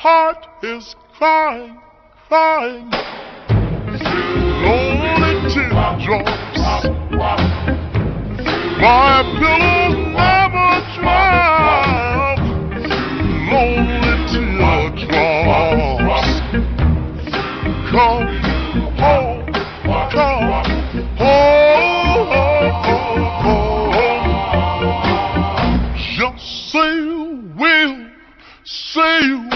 heart is crying, crying, lonely teardrops. My pillows never dry, lonely teardrops. Come home, come home. Just say you will, say you will.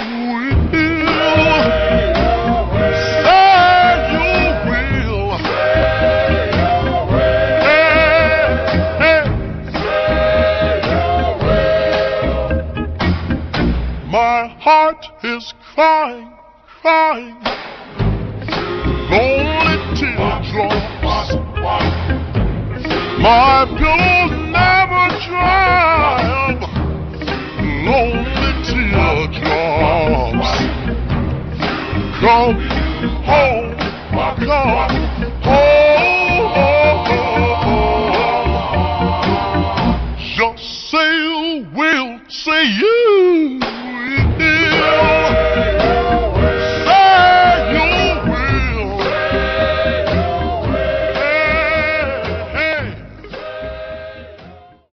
My heart is crying, crying, lonely teardrops. My pillows never dry, lonely teardrops. Come home, come